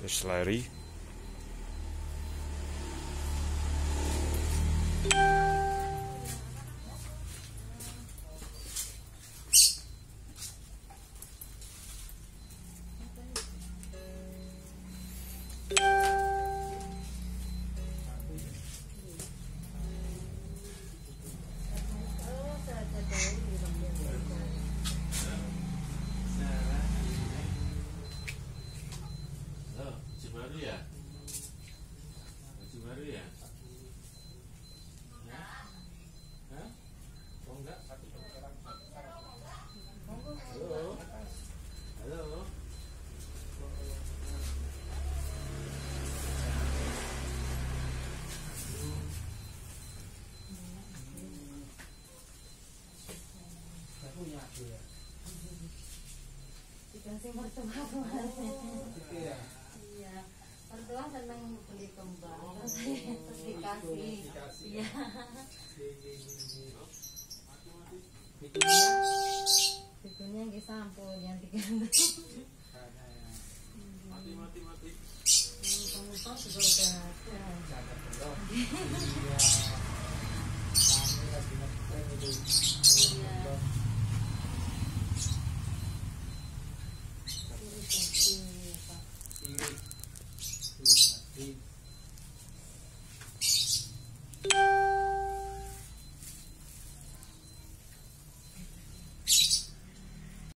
Terus lari. Baru ya? Baju baru ya? Hah? Oh enggak? Halo? Halo? Aku punya aku ya. Dikasih mertua kemarin. Gitu ya. Iya, mertua seneng beli kembang, terus dikasih. Iya. Bikinnya Bikinnya nggih sampul yang digantung. karena ya Mati. Penumpang juga udah ada. ada belum. Iya. Kami lagi ngetrend itu.